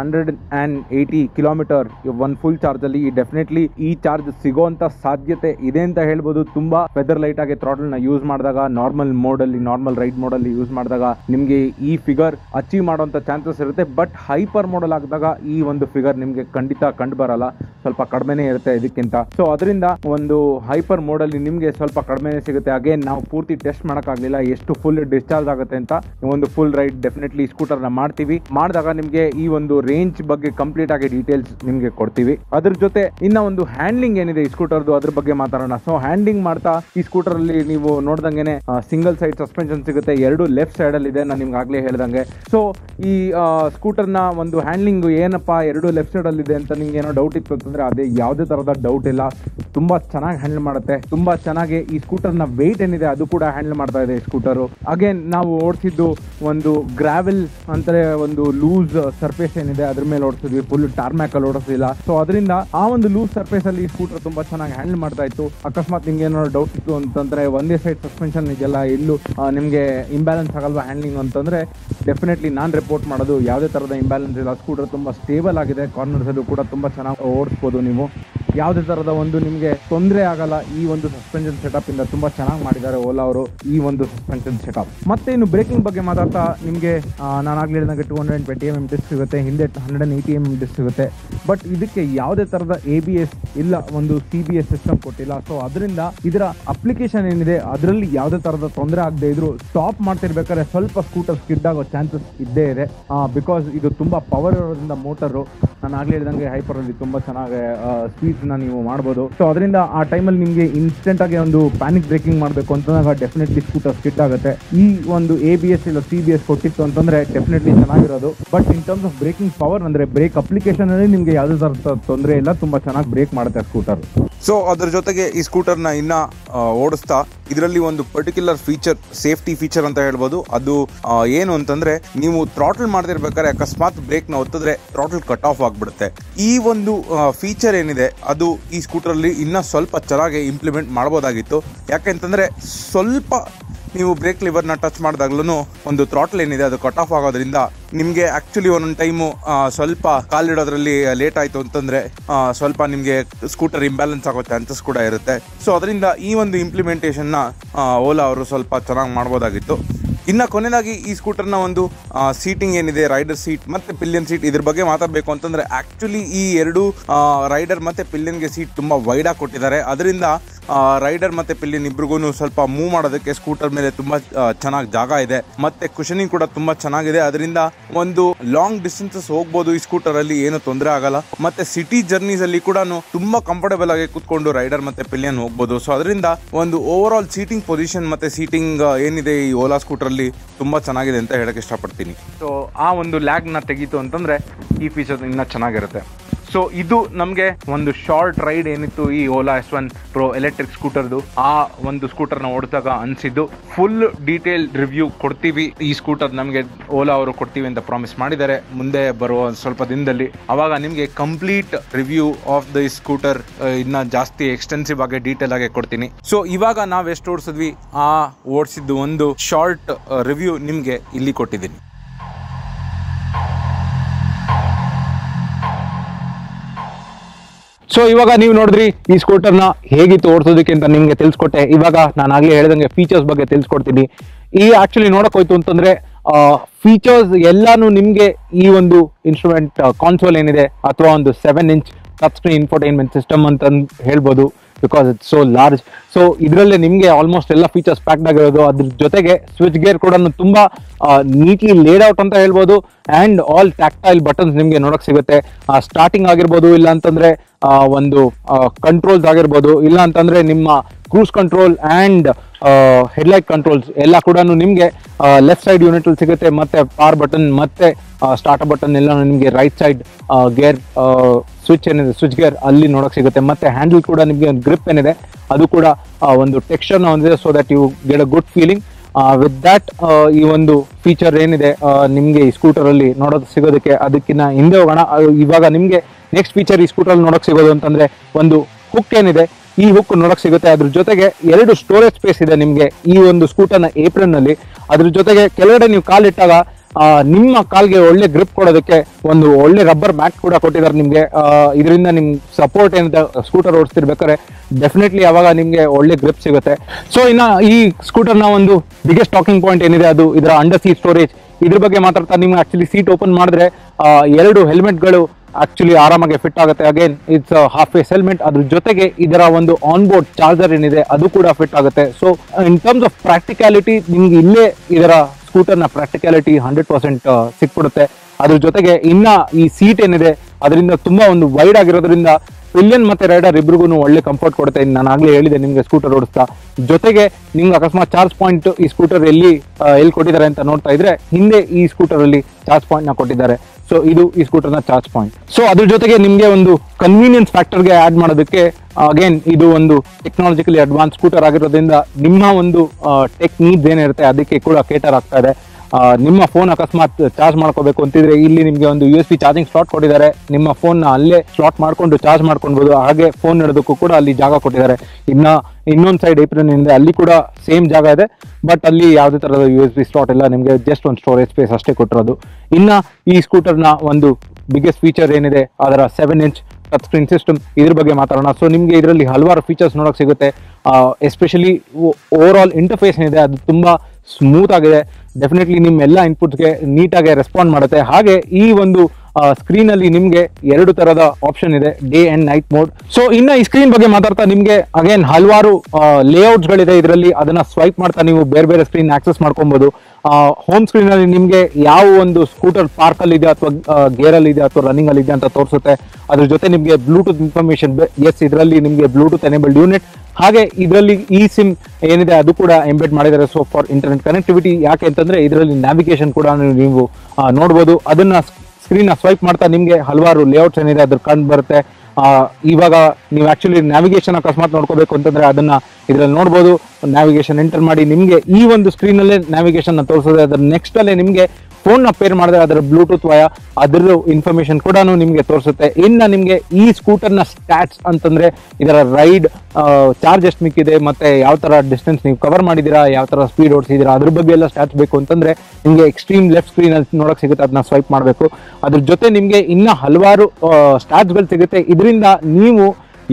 180 ಕಿಲೋಮೀಟರ್ ಒಂದು ಫುಲ್ ಚಾರ್ಜ್ ಅಲ್ಲಿ. ಡೆಫಿನೆಟ್ಲಿ ಈ ಚಾರ್ಜ್ ಸಿಗೋಂತ ಸಾಧ್ಯತೆ ಇದೆ ಅಂತ ಹೇಳ್ಬೋದು. ತುಂಬಾ ಫೆದರ್ ಲೈಟ್ ಆಗಿ ಥ್ರಾಟಲ್ ನ ಯೂಸ್ ಮಾಡಿದಾಗ ನಾರ್ಮಲ್ ಮೋಡ್ ಅಲ್ಲಿ, ನಾರ್ಮಲ್ ರೈಡ್ ಮೋಡ್ ಅಲ್ಲಿ ಯೂಸ್ ಮಾಡಿದಾಗ ನಿಮ್ಗೆ ಈ ಫಿಗರ್ ಅಚೀವ್ ಮಾಡುವಂತ ಚಾನ್ಸಸ್ ಇರುತ್ತೆ. ಬಟ್ ಹೈಪರ್ ಮೋಡಲ್ ಆಗಿದಾಗ ಈ ಒಂದು ಫಿಗರ್ ನಿಮ್ಗೆ ಖಂಡಿತ ಕಂಡು ಬರಲ್ಲ, ಸ್ವಲ್ಪ ಕಡಿಮೆನೇ ಇರುತ್ತೆ ಇದಕ್ಕಿಂತ. ಸೊ ಅದರಿಂದ ಒಂದು ಹೈಪರ್ ಮೋಡ್ ಅಲ್ಲಿ ನಿಮ್ಗೆ ಸ್ವಲ್ಪ ಕಡಿಮೆನೇ ಸಿಗುತ್ತೆ. ಅಗೇನ್ ನಾವು ಪೂರ್ತಿ ಟೆಸ್ಟ್ ಮಾಡಕ್ಕಾಗ್ಲಿಲ್ಲ ಎಷ್ಟು ಫುಲ್ ಡಿಸ್ಚಾರ್ಜ್ ಆಗುತ್ತೆ ಅಂತ. ಒಂದು ಫುಲ್ ರೈಡ್ ಡೆಫಿನೆಟ್ಲಿ ಸ್ಕೂಟರ್ ನ ಮಾಡ್ತೀವಿ. ಮಾಡಿದಾಗ ನಿಮ್ಗೆ ಈ ಒಂದು ರೇಂಜ್ ಬಗ್ಗೆ ಕಂಪ್ಲೀಟ್ ಆಗಿ ಡೀಟೇಲ್ಸ್ ನಿಮ್ಗೆ ಕೊಡ್ತೀವಿ. ಅದ್ರ ಜೊತೆ ಇನ್ನ ಒಂದು ಹ್ಯಾಂಡ್ಲಿಂಗ್ ಏನಿದೆ ಈ ಸ್ಕೂಟರ್ದು ಅದ್ರ ಬಗ್ಗೆ ಮಾತಾಡೋಣ. ಸೊ ಹ್ಯಾಂಡ್ಲಿಂಗ್ ಮಾಡ್ತಾ ಈ ಸ್ಕೂಟರ್ ಅಲ್ಲಿ ನೀವು ನೋಡ್ದಂಗೆನೆ ಸಿಂಗಲ್ ಸೈಡ್ ಸಸ್ಪೆನ್ಷನ್ ಸಿಗುತ್ತೆ. ಎರಡು ಲೆಫ್ಟ್ ಸೈಡ್ ಅಲ್ಲಿ ಇದೆ, ನಾನು ನಿಮ್ಗೆ ಆಗ್ಲೇ ಹೇಳ್ದಂಗೆ. ಸೊ ಈ ಸ್ಕೂಟರ್ ನ ಒಂದು ಹ್ಯಾಂಡ್ಲಿಂಗ್ ಏನಪ್ಪಾ ಎರಡು ಲೆಫ್ಟ್ ಸೈಡ್ ಅಲ್ಲಿ ಇದೆ ಅಂತ ನಿಮ್ಗೆ ಏನೋ ಡೌಟ್ ಇತ್ತು ಅಂತಂದ್ರೆ ಅದೇ ಯಾವುದೇ ತರದ ಡೌಟ್ ಇಲ್ಲ. ತುಂಬಾ ಚೆನ್ನಾಗಿ ಹ್ಯಾಂಡಲ್ ಮಾಡುತ್ತೆ. ತುಂಬಾ ಚೆನ್ನಾಗಿ ಈ ಸ್ಕೂಟರ್ ನ ವೆಯ್ಟ್ ಏನಿದೆ ಅದು ಕೂಡ ಹ್ಯಾಂಡಲ್ ಮಾಡ್ತಾ ಇದೆ ಈ ಸ್ಕೂಟರ್. ಅಗೇನ್ ನಾವು ಓಡಿಸಿದ್ದು ಒಂದು ಗ್ರಾವೆಲ್ ಅಂತಾರೆ, ಒಂದು ಲೂಸ್ ಸರ್ಫೇಸ್ ಏನಿದೆ ಅದ್ರ ಮೇಲೆ ಓಡಿಸಿದ್ವಿ, ಫುಲ್ ಟಾರ್ಮ್ಯಾಕ್ ಅಲ್ಲಿ ಓಡಿಸಿಲ್ಲ. ಸೊ ಅದರಿಂದ ಆ ಒಂದು ಲೂಸ್ ಸರ್ಫೇಸ್ ಅಲ್ಲಿ ಈ ಸ್ಕೂಟರ್ ತುಂಬಾ ಚೆನ್ನಾಗಿ ಹ್ಯಾಂಡಲ್ ಮಾಡ್ತಾ ಇತ್ತು. ಅಕಸ್ಮಾತ್ ನಿಮ್ಗೆ ಏನೋ ಡೌಟ್ ಇತ್ತು ಅಂತಂದ್ರೆ ಒಂದೇ ಸೈಡ್ ಸಸ್ಪೆನ್ಷನ್ ಇದೆಲ್ಲ ಎಲ್ಲೂ ನಿಮ್ಗೆ ಇಂಬ್ಯಾಲೆನ್ಸ್ ಆಗಲ್ವಾ ಹ್ಯಾಂಡ್ಲಿಂಗ್ ಅಂತಂದ್ರೆ ಡೆಫಿನೆಟ್ಲಿ ನಾನ್ ರಿಪೋರ್ಟ್ ಮಾಡೋದು ಯಾವುದೇ ತರದ ಇಂಬ್ಯಾಲೆನ್ಸ್ ಇಲ್ಲ. ಸ್ಕೂಟರ್ ತುಂಬಾ ಸ್ಟೇಬಲ್ ಆಗಿದೆ. ಕಾರ್ನರ್ಸ್ ಅಲ್ಲೂ ಕೂಡ ತುಂಬಾ ಚೆನ್ನಾಗಿ ಓಡಿಸ್ಬೋದು ನೀವು. ಯಾವುದೇ ತರದ ಒಂದು ನಿಮ್ಗೆ ತೊಂದರೆ ಆಗಲ್ಲ. ಈ ಒಂದು ಸಸ್ಪೆನ್ಷನ್ ಸೆಟಪ್ ಇಂದ ತುಂಬಾ ಚೆನ್ನಾಗಿ ಮಾಡಿದ್ದಾರೆ ಓಲಾ ಅವರು ಈ ಒಂದು ಸಸ್ಪೆನ್ಷನ್ ಸೆಟಪ್. ಮತ್ತೆ ಇನ್ನು ಬ್ರೇಕಿಂಗ್ ಬಗ್ಗೆ ಮಾತಾಡ್ತಾ ನಿಮ್ಗೆ ನಾನು ಆಗ್ಲೇ ಹೇಳಿದಂಗೆ 220 mm ಡಿಸ್ಕ್ ಸಿಗುತ್ತೆ, ಹಿಂದೆ 180 mm ಡಿಸ್ಕ್ ಸಿಗುತ್ತೆ. ಬಟ್ ಇದಕ್ಕೆ ಯಾವುದೇ ತರದ ABS ಇಲ್ಲ, ಒಂದು CBS ಸಿಸ್ಟಮ್ ಕೊಟ್ಟಿಲ್ಲ. ಸೊ ಅದರಿಂದ ಇದರ ಅಪ್ಲಿಕೇಶನ್ ಏನಿದೆ ಅದರಲ್ಲಿ ಯಾವುದೇ ತರದ ತೊಂದರೆ ಆಗದೆ ಇದ್ರು ಸ್ಟಾಪ್ ಮಾಡ್ತಿರ್ಬೇಕಾದ್ರೆ ಸ್ವಲ್ಪ ಸ್ಕೂಟರ್ ಸ್ಕಿಡ್ ಆಗೋ ಚಾನ್ಸಸ್ ಇದ್ದೇ ಇದೆ. ಬಿಕಾಸ್ ಇದು ತುಂಬಾ ಪವರ್ ಇರೋದ್ರಿಂದ ಮೋಟರು, ನಾನು ಆಗ್ಲೇ ಹೇಳಿದಂಗೆ ಹೈಪರ್ ಅಲ್ಲಿ ತುಂಬಾ ಚೆನ್ನಾಗಿ ಸ್ಪೀಡ್ ನ ನೀವು ಮಾಡ್ಬೋದು. ಸೊ ಅದರಿಂದ ಆ ಟೈಮಲ್ಲಿ ನಿಮ್ಗೆ ಇನ್ಸ್ಟೆಂಟ್ ಆಗಿ ಒಂದು ಪ್ಯಾನಿಕ್ ಬ್ರೇಕಿಂಗ್ ಮಾಡಬೇಕು ಅಂತಂದಾಗ ಡೆಫಿನೆಟ್ಲಿ ಸ್ಕೂಟರ್ ಸ್ಕಿಡ್ ಆಗುತ್ತೆ. ಈ ಒಂದು ABS ಇಲ್ಲ CBS ಕೊಟ್ಟಿತ್ತು ಅಂತಂದ್ರೆ ಡೆಫಿನೆಟ್ಲಿ ಚೆನ್ನಾಗಿರೋದು. But in terms of braking power ಅಂದ್ರೆ ಬ್ರೇಕ್ ಅಪ್ಲಿಕೇಶನ್ ಅಲ್ಲಿ ನಿಮ್ಗೆ ಯಾವುದೇ ತರದ ತೊಂದರೆ ಇಲ್ಲ, ತುಂಬಾ ಚೆನ್ನಾಗಿ ಬ್ರೇಕ್ ಮಾಡುತ್ತೆ ಸ್ಕೂಟರ್. ಸೊ ಅದ್ರ ಜೊತೆಗೆ ಈ ಸ್ಕೂಟರ್ ನ ಇನ್ನ ಓಡಿಸ್ತಾ ಇದರಲ್ಲಿ ಒಂದು ಪರ್ಟಿಕ್ಯುಲರ್ ಫೀಚರ್, ಸೇಫ್ಟಿ ಫೀಚರ್ ಅಂತ ಹೇಳ್ಬೋದು. ಅದು ಏನು ಅಂತಂದ್ರೆ ನೀವು ಥ್ರಾಟಲ್ ಮಾಡ್ತಿರ್ಬೇಕಾದ್ರೆ ಅಕಸ್ಮಾತ್ ಬ್ರೇಕ್ ನ ಒತ್ತಿದ್ರೆ ಥ್ರಾಟಲ್ ಕಟ್ ಆಫ್ ಆಗ್ಬಿಡುತ್ತೆ. ಈ ಒಂದು ಫೀಚರ್ ಏನಿದೆ ಅದು ಈ ಸ್ಕೂಟರ್ ಅಲ್ಲಿ ಇನ್ನ ಸ್ವಲ್ಪ ಚೆನ್ನಾಗಿ ಇಂಪ್ಲಿಮೆಂಟ್ ಮಾಡಬಹುದಾಗಿತ್ತು. ಯಾಕೆಂತಂದ್ರೆ ಸ್ವಲ್ಪ ನೀವು ಬ್ರೇಕ್ ಲಿವರ್ನ ಟಚ್ ಮಾಡಿದಾಗ್ಲೂ ಒಂದು ಥ್ರಾಟಲ್ ಏನಿದೆ ಅದು ಕಟ್ ಆಫ್ ಆಗೋದ್ರಿಂದ ನಿಮಗೆ ಆಕ್ಚುಲಿ ಒಂದೊಂದು ಟೈಮು ಸ್ವಲ್ಪ ಕಾಲಿಡೋದ್ರಲ್ಲಿ ಲೇಟ್ ಆಯಿತು ಅಂತಂದರೆ ಸ್ವಲ್ಪ ನಿಮಗೆ ಸ್ಕೂಟರ್ ಇಂಬ್ಯಾಲೆನ್ಸ್ ಆಗೋ ಚಾನ್ಸಸ್ ಕೂಡ ಇರುತ್ತೆ. ಸೊ ಅದರಿಂದ ಈ ಒಂದು ಇಂಪ್ಲಿಮೆಂಟೇಷನ್ನ ಓಲಾ ಅವರು ಸ್ವಲ್ಪ ಚೆನ್ನಾಗಿ ಮಾಡ್ಬೋದಾಗಿತ್ತು. ಇನ್ನು ಕೊನೆಯದಾಗಿ ಈ ಸ್ಕೂಟರ್ನ ಒಂದು ಸೀಟಿಂಗ್ ಏನಿದೆ, ರೈಡರ್ ಸೀಟ್ ಮತ್ತು ಪಿಲಿಯನ್ ಸೀಟ್, ಇದ್ರ ಬಗ್ಗೆ ಮಾತಾಡಬೇಕು ಅಂತಂದರೆ ಆ್ಯಕ್ಚುಲಿ ಈ ಎರಡು ರೈಡರ್ ಮತ್ತು ಪಿಲಿಯನ್ಗೆ ಸೀಟ್ ತುಂಬ ವೈಡಾಗಿ ಕೊಟ್ಟಿದ್ದಾರೆ. ಅದರಿಂದ ರೈಡರ್ ಮತ್ತು ಪಿಲಿಯನ್ ಇಬ್ರಿಗೂ ಸ್ವಲ್ಪ ಮೂವ್ ಮಾಡೋದಕ್ಕೆ ಸ್ಕೂಟರ್ ಮೇಲೆ ತುಂಬ ಚೆನ್ನಾಗಿ ಜಾಗ ಇದೆ. ಮತ್ತು ಕುಷನಿಂಗ್ ಕೂಡ ತುಂಬ ಚೆನ್ನಾಗಿದೆ. ಅದರಿಂದ ಒಂದು ಲಾಂಗ್ ಡಿಸ್ಟೆನ್ಸಸ್ ಹೋಗ್ಬೋದು ಈ ಸ್ಕೂಟರಲ್ಲಿ, ಏನು ತೊಂದರೆ ಆಗಲ್ಲ. ಮತ್ತು ಸಿಟಿ ಜರ್ನೀಸಲ್ಲಿ ಕೂಡ ತುಂಬ ಕಂಫರ್ಟಬಲ್ ಆಗಿ ಕೂತ್ಕೊಂಡು ರೈಡರ್ ಮತ್ತು ಪಿಲಿಯನ್ ಹೋಗ್ಬೋದು. ಸೊ ಅದರಿಂದ ಒಂದು ಓವರ್ ಆಲ್ ಸೀಟಿಂಗ್ ಪೊಸಿಷನ್ ಮತ್ತು ಸೀಟಿಂಗ್ ಏನಿದೆ ಈ ಓಲಾ ಸ್ಕೂಟರ್ ತುಂಬಾ ಚೆನ್ನಾಗಿದೆ ಅಂತ ಹೇಳಕ್ ಇಷ್ಟಪಡ್ತೀನಿ. ಸೊ ಆ ಒಂದು ಲ್ಯಾಗ್ ನ ತೆಗೀತು ಅಂತಂದ್ರೆ ಈ ಫೀಚರ್ ಇನ್ನ ಚೆನ್ನಾಗಿರುತ್ತೆ. ಸೊ ಇದು ನಮಗೆ ಒಂದು ಶಾರ್ಟ್ ರೈಡ್ ಏನಿತ್ತು ಈ ಓಲಾ S1 Pro ಎಲೆಕ್ಟ್ರಿಕ್ ಸ್ಕೂಟರ್ದು, ಆ ಒಂದು ಸ್ಕೂಟರ್ನ ಓಡಿದಾಗ ಅನಿಸಿದ್ದು. ಫುಲ್ ಡೀಟೇಲ್ ರಿವ್ಯೂ ಕೊಡ್ತೀವಿ. ಈ ಸ್ಕೂಟರ್ ನಮಗೆ ಓಲಾ ಅವರು ಕೊಡ್ತೀವಿ ಅಂತ ಪ್ರಾಮಿಸ್ ಮಾಡಿದ್ದಾರೆ ಮುಂದೆ ಬರುವ ಸ್ವಲ್ಪ ದಿನದಲ್ಲಿ. ಅವಾಗ ನಿಮಗೆ complete review of the scooter ಇನ್ನ ಜಾಸ್ತಿ ಎಕ್ಸ್ಟೆನ್ಸಿವ್ ಆಗಿ ಡೀಟೇಲ್ ಆಗಿ ಕೊಡ್ತೀನಿ. ಸೊ ಇವಾಗ ನಾವು ಎಷ್ಟು ಓಡಿಸಿದ್ವಿ ಆ ಓಡಿಸಿದ್ದು ಒಂದು ಶಾರ್ಟ್ ರಿವ್ಯೂ ನಿಮಗೆ ಇಲ್ಲಿ ಕೊಟ್ಟಿದ್ದೀನಿ. ಸೊ ಇವಾಗ ನೀವು ನೋಡಿದ್ರಿ ಈ ಸ್ಕೂಟರ್ನ ಹೇಗಿತ್ತು ಓಡಿಸೋದಕ್ಕೆ ಅಂತ ನಿಮ್ಗೆ ತಿಳಿಸ್ಕೊಟ್ಟೆ. ಇವಾಗ ನಾನು ಆಗ್ಲೇ ಹೇಳ್ದಂಗೆ ಫೀಚರ್ಸ್ ಬಗ್ಗೆ ತಿಳಿಸ್ಕೊಡ್ತೀನಿ. ಈ ಆಕ್ಚುಲಿ ನೋಡಕ್ ಹೋಯ್ತು ಅಂತಂದ್ರೆ ಫೀಚರ್ಸ್ ಎಲ್ಲಾನು ನಿಮ್ಗೆ ಈ ಒಂದು ಇನ್ಸ್ಟ್ರೂಮೆಂಟ್ ಕಾನ್ಸೋಲ್ ಏನಿದೆ ಅಥವಾ ಒಂದು 7 inch touch screen infotainment system ಅಂತ ಹೇಳ್ಬೋದು. Because it's so large. So ಇದರಲ್ಲೇ ನಿಮಗೆ ಆಲ್ಮೋಸ್ಟ್ ಎಲ್ಲ ಫೀಚರ್ಸ್ ಪ್ಯಾಕ್ಡ್ ಆಗಿರೋದು. ಅದ್ರ ಜೊತೆಗೆ ಸ್ವಿಚ್ ಗೇರ್ ಕೂಡ ತುಂಬಾ ನೀಟ್ಲಿ ಲೇಡ್ ಔಟ್ ಅಂತ ಹೇಳ್ಬೋದು. ಆ್ಯಂಡ್ ಆಲ್ ಟ್ಯಾಕ್ಟೈಲ್ ಬಟನ್ಸ್ ನಿಮಗೆ ನೋಡಕ್ ಸಿಗುತ್ತೆ. ಸ್ಟಾರ್ಟಿಂಗ್ ಆಗಿರ್ಬೋದು, ಇಲ್ಲ ಅಂತಂದ್ರೆ ಒಂದು ಕಂಟ್ರೋಲ್ಸ್ ಆಗಿರ್ಬೋದು, ಇಲ್ಲ ಅಂತಂದ್ರೆ ನಿಮ್ಮ cruise control and headlight controls ಎಲ್ಲ ಕೂಡ ನಿಮಗೆ ಲೆಫ್ಟ್ ಸೈಡ್ ಯೂನಿಟ್ ಅಲ್ಲಿ ಸಿಗುತ್ತೆ. ಮತ್ತೆ ಪವರ್ ಬಟನ್ ಮತ್ತೆ ಸ್ಟಾರ್ಟ್ ಬಟನ್ ಎಲ್ಲ ನಿಮಗೆ ರೈಟ್ ಸೈಡ್ ಗೇರ್ ಸ್ವಿಚ್ ಏನಿದೆ ಸ್ವಿಚ್ ಗೇರ್ ಅಲ್ಲಿ ನೋಡಕ್ ಸಿಗುತ್ತೆ. ಮತ್ತೆ ಹ್ಯಾಂಡಲ್ ಕೂಡ ನಿಮಗೆ ಒಂದು ಗ್ರಿಪ್ ಏನಿದೆ ಅದು ಕೂಡ ಒಂದು ಟೆಕ್ಸ್ಚರ್ನ ಹೊಂದಿದೆ, so that you get a good feeling with that. ಈ ಒಂದು ಫೀಚರ್ ಏನಿದೆ ನಿಮಗೆ ಈ ಸ್ಕೂಟರ್ ಅಲ್ಲಿ ನೋಡೋದು ಸಿಗೋದಕ್ಕೆ, ಅದಕ್ಕಿಂತ ಹಿಂದೆ ಹೋಗೋಣ. ಇವಾಗ ನಿಮಗೆ ನೆಕ್ಸ್ಟ್ ಫೀಚರ್ ಈ ಸ್ಕೂಟರ್ ಅಲ್ಲಿ ನೋಡಕ್ ಸಿಗೋದು ಅಂತಂದ್ರೆ ಒಂದು ಹುಕ್ ಏನಿದೆ, ಈ ಹುಕ್ ನೋಡಕ್ ಸಿಗುತ್ತೆ. ಅದ್ರ ಜೊತೆಗೆ 2 ಸ್ಟೋರೇಜ್ ಸ್ಪೇಸ್ ಇದೆ ನಿಮಗೆ ಈ ಒಂದು ಸ್ಕೂಟರ್ನ ಏಪ್ರಿನ್ ನಲ್ಲಿ. ಅದ್ರ ಜೊತೆಗೆ ಕೆಳಗಡೆ ನೀವು ಕಾಲಿಟ್ಟಾಗ ನಿಮ್ಮ ಕಾಲ್ಗೆ ಒಳ್ಳೆ ಗ್ರಿಪ್ ಕೊಡೋದಕ್ಕೆ ಒಂದು ಒಳ್ಳೆ ರಬ್ಬರ್ ಮ್ಯಾಟ್ ಕೂಡ ಕೊಟ್ಟಿದ್ದಾರೆ ನಿಮಗೆ. ಇದರಿಂದ ನಿಮ್ ಸಪೋರ್ಟ್ ಏನಿದೆ ಸ್ಕೂಟರ್ ಓಡಿಸ್ತಿರ್ಬೇಕಾದ್ರೆ ಡೆಫಿನೆಟ್ಲಿ ಅವಾಗ ನಿಮ್ಗೆ ಒಳ್ಳೆ ಗ್ರಿಪ್ ಸಿಗುತ್ತೆ. ಸೊ ಇನ್ನ ಈ ಸ್ಕೂಟರ್ನ ಒಂದು ಬಿಗ್ಗೆಸ್ಟ್ ಟಾಕಿಂಗ್ ಪಾಯಿಂಟ್ ಏನಿದೆ ಅದು ಇದರ ಅಂಡರ್ ಸೀಟ್ ಸ್ಟೋರೇಜ್. ಇದ್ರ ಬಗ್ಗೆ ಮಾತಾಡ್ತಾ ನಿಮ್ಗೆ ಆಕ್ಚುಲಿ ಸೀಟ್ ಓಪನ್ ಮಾಡಿದ್ರೆ 2 ಹೆಲ್ಮೆಟ್ಗಳು ಆಕ್ಚುಲಿ ಆರಾಮಾಗಿ ಫಿಟ್ ಆಗುತ್ತೆ. Again it's half face helmet. ಅದ್ರ ಜೊತೆಗೆ ಇದರ ಒಂದು ಆನ್ ಬೋರ್ಡ್ ಚಾರ್ಜರ್ ಏನಿದೆ ಅದು ಕೂಡ ಫಿಟ್ ಆಗುತ್ತೆ. So in terms of practicality ನಿಮ್ಗೆ ಇಲ್ಲೇ ಇದರ ಸ್ಕೂಟರ್ನ ಪ್ರಾಕ್ಟಿಕ್ಯಾಲಿಟಿ 100% ಸಿಕ್ಬಿಡುತ್ತೆ. ಅದ್ರ ಜೊತೆಗೆ ಇನ್ನ ಈ ಸೀಟ್ ಏನಿದೆ ಅದರಿಂದ ತುಂಬಾ ಒಂದು ವೈಡ್ ಆಗಿರೋದ್ರಿಂದ ಪಿಲಿಯನ್ ಮತ್ತೆ ರೈಡರ್ ಇಬ್ರಿಗೂ ಒಳ್ಳೆ ಕಂಫರ್ಟ್ ಕೊಡುತ್ತೆ. ನಾನು ಆಗ್ಲೇ ಹೇಳಿದೆ ನಿಮ್ಗೆ ಸ್ಕೂಟರ್ ಓಡಿಸ್ತಾ. ಜೊತೆಗೆ ನಿಮ್ಗೆ ಅಕಸ್ಮಾತ್ ಚಾರ್ಜ್ ಪಾಯಿಂಟ್ ಈ ಸ್ಕೂಟರ್ ಎಲ್ಲಿ ಕೊಟ್ಟಿದ್ದಾರೆ ಅಂತ ನೋಡ್ತಾ ಇದ್ರೆ ಹಿಂದೆ ಈ ಸ್ಕೂಟರ್ ಅಲ್ಲಿ ಚಾರ್ಜ್ ಪಾಯಿಂಟ್ ನ ಕೊಟ್ಟಿದ್ದಾರೆ. ಸೊ ಇದು ಈ ಸ್ಕೂಟರ್ನ ಚಾರ್ಜ್ ಪಾಯಿಂಟ್. ಸೊ ಅದ್ರ ಜೊತೆಗೆ ನಿಮ್ಗೆ ಒಂದು ಕನ್ವೀನಿಯನ್ಸ್ ಫ್ಯಾಕ್ಟರ್ಗೆ ಆಡ್ ಮಾಡೋದಕ್ಕೆ ಅಗೇನ್ ಇದು ಒಂದು ಟೆಕ್ನಾಲಜಿಕಲಿ ಅಡ್ವಾನ್ಸ್ ಸ್ಕೂಟರ್ ಆಗಿರೋದ್ರಿಂದ ನಿಮ್ಮ ಒಂದು ಟೆಕ್ ನೀಡ್ಸ್ ಏನಿರುತ್ತೆ ಅದಕ್ಕೆ ಕೂಡ ಕೇಟರ್ ಆಗ್ತಾ ಇದೆ. ನಿಮ್ಮ ಫೋನ್ ಅಕಸ್ಮಾತ್ ಚಾರ್ಜ್ ಮಾಡ್ಕೋಬೇಕು ಅಂತಿದ್ರೆ ಇಲ್ಲಿ ನಿಮಗೆ ಒಂದು USB ಚಾರ್ಜಿಂಗ್ ಸ್ಲಾಟ್ ಕೊಟ್ಟಿದ್ದಾರೆ. ನಿಮ್ಮ ಫೋನ್ ಅಲ್ಲೇ ಸ್ಲಾಟ್ ಮಾಡ್ಕೊಂಡು ಚಾರ್ಜ್ ಮಾಡ್ಕೊಳ್ಬಹುದು. ಹಾಗೆ ಫೋನ್ ಇಡೋದಕ್ಕೂ ಕೂಡ ಅಲ್ಲಿ ಜಾಗ ಕೊಟ್ಟಿದ್ದಾರೆ. ಇನ್ನೊಂದು ಸೈಡ್ ಏಪ್ರಿನ್ ಇಂದ ಅಲ್ಲಿ ಕೂಡ ಸೇಮ್ ಜಾಗ ಇದೆ, ಬಟ್ ಅಲ್ಲಿ ಯಾವುದೇ ತರಹದ USB ಸ್ಲಾಟ್ ಇಲ್ಲ, ನಿಮಗೆ ಜಸ್ಟ್ ಒಂದು ಸ್ಟೋರೇಜ್ ಸ್ಪೇಸ್ ಅಷ್ಟೇ ಕೊಟ್ಟಿರೋದು. ಇನ್ನ ಈ ಸ್ಕೂಟರ್ನ ಒಂದು ಬಿಗ್ಗೆಸ್ಟ್ ಫೀಚರ್ ಏನಿದೆ ಅದರ 7-inch ಟಚ್ ಸ್ಕ್ರೀನ್ ಸಿಸ್ಟಮ್. ಇದ್ರ ಬಗ್ಗೆ ಮಾತಾಡೋಣ. ಸೊ ನಿಮಗೆ ಇದರಲ್ಲಿ ಹಲವಾರು ಫೀಚರ್ಸ್ ನೋಡಕ್ ಸಿಗುತ್ತೆ. ಎಸ್ಪೆಷಲಿ ಓವರ್ ಆಲ್ ಇಂಟರ್ಫೇಸ್ ಏನಿದೆ ಅದು ತುಂಬಾ ಸ್ಮೂತ್ ಆಗಿದೆ. ಡೆಫಿನೆಟ್ಲಿ ನಿಮ್ಮ ಎಲ್ಲ ಇನ್ಪುಟ್ಸ್ಗೆ ನೀಟಾಗಿ ರೆಸ್ಪಾಂಡ್ ಮಾಡುತ್ತೆ. ಹಾಗೆ ಈ ಒಂದು ಸ್ಕ್ರೀನ್ ಅಲ್ಲಿ ನಿಮ್ಗೆ 2 ತರದ ಆಪ್ಷನ್ ಇದೆ, day and night mode. So ಇನ್ನ ಈ ಸ್ಕ್ರೀನ್ ಬಗ್ಗೆ ಮಾತಾಡ್ತಾ ನಿಮ್ಗೆ ಅಗೇನ್ ಹಲವಾರು ಲೇಔಟ್ಸ್ ಗಳಿದೆ ಇದರಲ್ಲಿ. ಅದನ್ನ ಸ್ವೈಪ್ ಮಾಡ್ತಾ ನೀವು ಬೇರೆ ಬೇರೆ ಸ್ಕ್ರೀನ್ ಆಕ್ಸೆಸ್ ಮಾಡ್ಕೊಬಹುದು. ಹೋಮ್ ಸ್ಕ್ರೀನ್ ಅಲ್ಲಿ ನಿಮ್ಗೆ ಯಾವ ಒಂದು ಸ್ಕೂಟರ್ ಪಾರ್ಕ್ ಅಲ್ಲಿ ಇದೆ ಅಥವಾ ಗೇರ್ ಅಲ್ಲಿ ಇದೆ ಅಥವಾ ರನ್ನಿಂಗ್ ಅಲ್ಲಿ ಇದೆ ಅಂತ ತೋರಿಸುತ್ತೆ. ಅದ್ರ ಜೊತೆ ನಿಮ್ಗೆ ಬ್ಲೂಟೂತ್ ಇನ್ಫಾರ್ಮೇಶನ್, ಇದರಲ್ಲಿ ನಿಮ್ಗೆ ಬ್ಲೂಟೂತ್ ಎನೇಬಲ್ಡ್ ಯೂನಿಟ್, ಹಾಗೆ ಇದರಲ್ಲಿ ಈ ಸಿಮ್ ಏನಿದೆ ಅದು ಕೂಡ ಎಂಬೆಡ್ ಮಾಡಿದ್ದಾರೆ. So for internet connectivity. ಯಾಕೆ ಅಂತಂದ್ರೆ ಇದರಲ್ಲಿ ನ್ಯಾವಿಗೇಷನ್ ಕೂಡ ನೀವು ನೋಡ್ಬೋದು. ಅದನ್ನ ಸ್ಕ್ರೀನ್ ಸ್ವೈಪ್ ಮಾಡ್ತಾ ನಿಮ್ಗೆ ಹಲವಾರು ಲೇಔಟ್ಸ್ ಏನಿದೆ ಅದ್ರ ಕಂಡು ಬರುತ್ತೆ. ಇವಾಗ ನೀವು ಆಕ್ಚುಲಿ ನ್ಯಾವಿಗೇಷನ್ ಅಕಸ್ಮಾತ್ ನೋಡ್ಕೋಬೇಕು ಅಂತಂದ್ರೆ ಅದನ್ನ ಇದ್ರಲ್ಲಿ ನೋಡ್ಬೋದು. ನ್ಯಾವಿಗೇಷನ್ ಎಂಟರ್ ಮಾಡಿ ನಿಮ್ಗೆ ಈ ಒಂದು ಸ್ಕ್ರೀನ್ ಅಲ್ಲೇ ನ್ಯಾವಿಗೇಷನ್ ತೋರಿಸೋದು. ಅದ್ರ ನೆಕ್ಸ್ಟ್ ಅಲ್ಲೇ ನಿಮ್ಗೆ ಫೋನ್ ನ ಪೇರ್ ಮಾಡಿದ್ರೆ ಅದರ ಬ್ಲೂಟೂತ್ ವಯ ಅದರ ಇನ್ಫಾರ್ಮೇಶನ್ ಕೂಡ ನಿಮ್ಗೆ ತೋರಿಸುತ್ತೆ. ಇನ್ನ ನಿಮ್ಗೆ ಈ ಸ್ಕೂಟರ್ ನ ಸ್ಟ್ಯಾಟ್ಸ್ ಅಂತಂದ್ರೆ ಇದರ ರೈಡ್ ಚಾರ್ಜ್ ಎಷ್ಟು ಮಿಕ್ಕಿದೆ, ಮತ್ತೆ ಯಾವ ತರ ಡಿಸ್ಟೆನ್ಸ್ ನೀವು ಕವರ್ ಮಾಡಿದೀರಾ, ಯಾವ ತರ ಸ್ಪೀಡ್ ಓಡಿಸಿದೀರಾ, ಅದ್ರ ಬಗ್ಗೆ ಎಲ್ಲ ಸ್ಟ್ಯಾಟ್ಸ್ ಬೇಕು ಅಂತಂದ್ರೆ ನಿಮ್ಗೆ ಎಕ್ಸ್ಟ್ರೀಮ್ ಲೆಫ್ಟ್ ಸ್ಕ್ರೀನ್ ಅಲ್ಲಿ ನೋಡಕ್ ಸಿಗುತ್ತೆ. ಅದನ್ನ ಸ್ವೈಪ್ ಮಾಡಬೇಕು. ಅದ್ರ ಜೊತೆ ನಿಮ್ಗೆ ಇನ್ನ ಹಲವಾರು ಸ್ಟ್ಯಾಟ್ಸ್ ಗಳು ಸಿಗುತ್ತೆ. ಇದರಿಂದ ನೀವು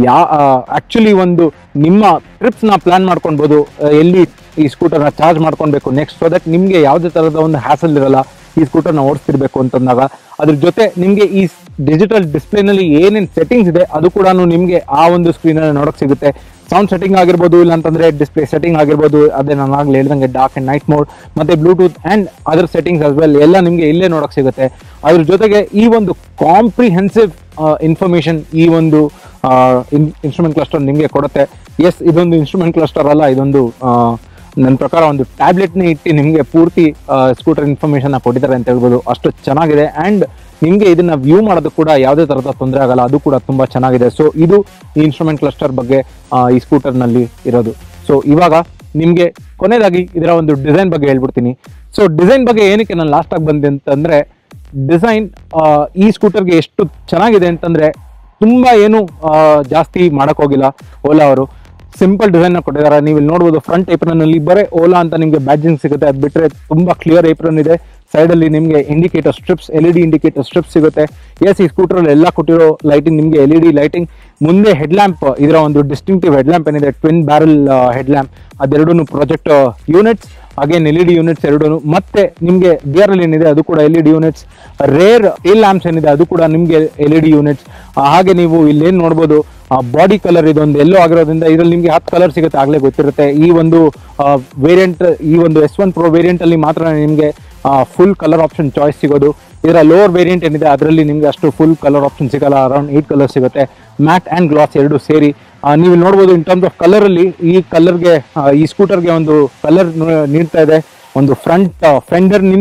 ಆಕ್ಚುಲಿ ಒಂದು ನಿಮ್ಮ ಟ್ರಿಪ್ಸ್ ನ ಪ್ಲಾನ್ ಮಾಡ್ಕೊಳ್ಬಹುದು, ಎಲ್ಲಿ ಈ ಸ್ಕೂಟರ್ ನ ಚಾರ್ಜ್ ಮಾಡ್ಕೊಳ್ಬೇಕು ನೆಕ್ಸ್ಟ್, ಸೊ ದಟ್ ನಿಮ್ಗೆ ಯಾವುದೇ ತರದ ಒಂದು ಹ್ಯಾಸಲ್ ಇರಲ್ಲ ಈ ಸ್ಕೂಟರ್ ನ ಓಡಿಸ್ತಿರ್ಬೇಕು ಅಂತಂದಾಗ. ಅದ್ರ ಜೊತೆ ನಿಮ್ಗೆ ಈ ಡಿಜಿಟಲ್ ಡಿಸ್ಪ್ಲೇ ನಲ್ಲಿ ಏನೇನ್ ಸೆಟ್ಟಿಂಗ್ಸ್ ಇದೆ ಅದು ಕೂಡ ನಿಮ್ಗೆ ಆ ಒಂದು ಸ್ಕ್ರೀನ್ ಅಲ್ಲಿ ನೋಡಕ್ ಸಿಗುತ್ತೆ. ಸೌಂಡ್ ಸೆಟ್ಟಿಂಗ್ ಆಗಿರ್ಬೋದು, ಇಲ್ಲ ಅಂತಂದ್ರೆ ಡಿಸ್ಪ್ಲೇ ಸೆಟ್ಟಿಂಗ್ ಆಗಿರ್ಬೋದು, ಅದೇ ನಾನು ಆಗ್ಲೇ ಹೇಳಿದಂಗೆ ಡಾರ್ಕ್ ಅಂಡ್ ನೈಟ್ ಮೋಡ್, ಮತ್ತೆ Bluetooth and other settings as well ಎಲ್ಲ ನಿಮ್ಗೆ ಇಲ್ಲೇ ನೋಡಕ್ ಸಿಗುತ್ತೆ. ಅದ್ರ ಜೊತೆಗೆ ಈ ಒಂದು ಕಾಂಪ್ರಿಹೆನ್ಸಿವ್ ಇನ್ಫಾರ್ಮೇಶನ್ ಈ ಒಂದು ಇನ್ಸ್ಟ್ರೂಮೆಂಟ್ ಕ್ಲಸ್ಟರ್ ನಿಮ್ಗೆ ಕೊಡುತ್ತೆ. ಎಸ್, ಇದೊಂದು ಇನ್ಸ್ಟ್ರೂಮೆಂಟ್ ಕ್ಲಸ್ಟರ್ ಅಲ್ಲ, ಇದೊಂದು ನನ್ನ ಪ್ರಕಾರ ಒಂದು ಟ್ಯಾಬ್ಲೆಟ್ನ ಇಟ್ಟು ನಿಮಗೆ ಪೂರ್ತಿ ಸ್ಕೂಟರ್ ಇನ್ಫಾರ್ಮೇಶನ್ ಕೊಟ್ಟಿದ್ದಾರೆ ಅಂತ ಹೇಳ್ಬೋದು. ಅಷ್ಟು ಚೆನ್ನಾಗಿದೆ. ಅಂಡ್ ನಿಮಗೆ ಇದನ್ನ ವ್ಯೂ ಮಾಡೋದು ಕೂಡ ಯಾವುದೇ ತರದ ತೊಂದರೆ ಆಗಲ್ಲ, ಅದು ಕೂಡ ತುಂಬಾ ಚೆನ್ನಾಗಿದೆ. ಸೊ ಇದು ಈ ಇನ್ಸ್ಟ್ರೂಮೆಂಟ್ ಕ್ಲಸ್ಟರ್ ಬಗ್ಗೆ ಈ ಸ್ಕೂಟರ್ ನಲ್ಲಿ ಇರೋದು. ಸೊ ಇವಾಗ ನಿಮ್ಗೆ ಕೊನೆಯದಾಗಿ ಇದರ ಒಂದು ಡಿಸೈನ್ ಬಗ್ಗೆ ಹೇಳ್ಬಿಡ್ತೀನಿ. ಸೊ ಡಿಸೈನ್ ಬಗ್ಗೆ ಏನಕ್ಕೆ ನಾನು ಲಾಸ್ಟ್ ಆಗಿ ಬಂದೆ ಅಂತಂದ್ರೆ, ಡಿಸೈನ್ ಈ ಸ್ಕೂಟರ್ಗೆ ಎಷ್ಟು ಚೆನ್ನಾಗಿದೆ ಅಂತಂದ್ರೆ ತುಂಬಾ ಏನು ಜಾಸ್ತಿ ಮಾಡಕ್ ಹೋಗಿಲ್ಲ ಓಲಾ ಅವರು. ಸಿಂಪಲ್ ಡಿಸೈನ್ ಕೊಟ್ಟಿದ್ದಾರೆ. ನೀವು ಇಲ್ಲಿ ನೋಡಬಹುದು ಫ್ರಂಟ್ ಏಪ್ರನ್ ಅಲ್ಲಿ ಬರೀ ಓಲಾ ಅಂತ ನಿಮ್ಗೆ ಬ್ಯಾಡ್ಜಿಂಗ್ ಸಿಗುತ್ತೆ. ಅದು ಬಿಟ್ರೆ ತುಂಬಾ ಕ್ಲಿಯರ್ ಏಪ್ರನ್ ಇದೆ. ಸೈಡ್ ಅಲ್ಲಿ ನಿಮ್ಗೆ indicator strips, LED indicator strips ಸಿಗುತ್ತೆ. ಎಸ್, ಈ ಸ್ಕೂಟರ್ ಅಲ್ಲಿ ಎಲ್ಲ ಕೊಟ್ಟಿರೋ ಲೈಟಿಂಗ್ ನಿಮ್ಗೆ LED ಲೈಟಿಂಗ್. ಮುಂದೆ ಹೆಡ್ ಲ್ಯಾಂಪ್, ಇದರ ಒಂದು ಡಿಸ್ಟಿಂಕ್ಟಿವ್ ಹೆಡ್ ಲ್ಯಾಂಪ್ ಏನಿದೆ, ಟ್ವಿನ್ ಬ್ಯಾರಲ್ ಹೆಡ್ ಲ್ಯಾಂಪ್, ಅದೆರಡೂ project units, again LED units ಎರಡೂ. ಮತ್ತೆ ನಿಮ್ಗೆ ಗಿಯರ್ ಅಲ್ಲಿ ಏನಿದೆ ಅದು ಕೂಡ LED units. Rear tail lamps ಏನಿದೆ ಅದು ಕೂಡ ನಿಮ್ಗೆ LED ಯೂನಿಟ್ಸ್. ಹಾಗೆ ನೀವು ಇಲ್ಲೇನ್ ನೋಡ್ಬೋದು, ಬಾಡಿ ಕಲರ್ ಇದೊಂದು ಎಲ್ಲೋ ಆಗಿರೋದ್ರಿಂದ ಇದರಲ್ಲಿ ನಿಮ್ಗೆ 10 ಕಲರ್ ಸಿಗುತ್ತೆ, ಆಗ್ಲೇ ಗೊತ್ತಿರುತ್ತೆ. ಈ ಒಂದು ವೇರಿಯಂಟ್, ಈ ಒಂದು S1 Pro ವೇರಿಯಂಟ್ ಅಲ್ಲಿ ಮಾತ್ರ ನಿಮ್ಗೆ ಫುಲ್ ಕಲರ್ ಆಪ್ಷನ್ ಚಾಯ್ಸ್ ಸಿಗೋದು. ಇದರ ಲೋವರ್ ವೇರಿಯಂಟ್ ಏನಿದೆ ಅದರಲ್ಲಿ ನಿಮ್ಗೆ ಅಷ್ಟು ಫುಲ್ ಕಲರ್ ಆಪ್ಷನ್ ಸಿಗಲ್ಲ. ಅರೌಂಡ್ 8 ಕಲರ್ ಸಿಗುತ್ತೆ, ಮ್ಯಾಟ್ ಅಂಡ್ ಗ್ಲಾಸ್ ಎರಡು ಸೇರಿ. ನೀವು ನೋಡ್ಬೋದು ಇನ್ ಟರ್ಮ್ಸ್ ಆಫ್ ಕಲರ್ ಅಲ್ಲಿ ಈ ಕಲರ್ಗೆ ಈ ಸ್ಕೂಟರ್ಗೆ ಒಂದು ಕಲರ್ ನೀಡ್ತಾ ಇದೆ. ಒಂದು ಫ್ರಂಟ್ ಫೆಂಡರ್ ನಿಂದ